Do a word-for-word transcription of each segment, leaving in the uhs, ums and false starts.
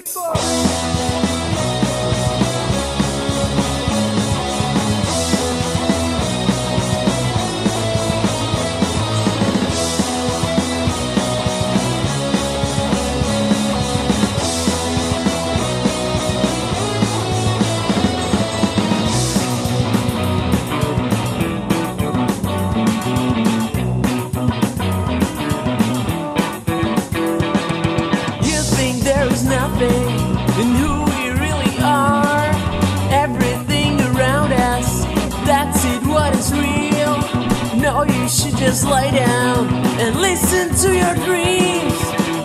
Nothing in who we really are. Everything around us, that's it, what is real. No, you should just lie down and listen to your dreams.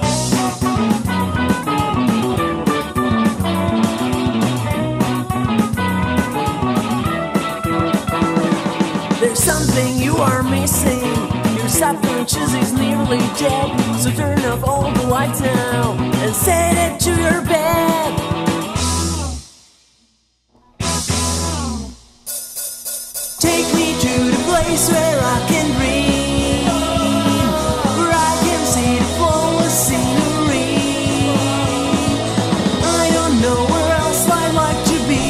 There's something you are missing. Your subconscious is nearly dead. So turn off all the lights now and set it to your bed. Take me to the place where I can dream, where I can see the flawless scenery. I don't know where else I'd like to be.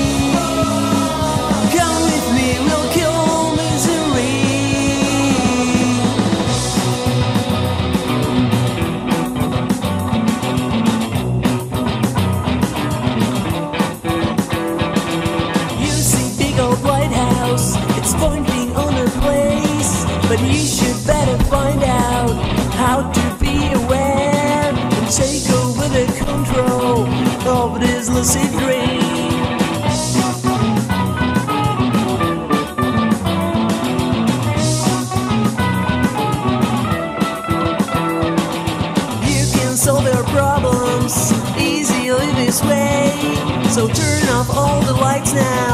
Come with me, we'll kill misery. It's pointing on a place, but you should better find out how to be aware and take over the control of this lucid dream. You can solve your problems easily this way, so turn off all the lights now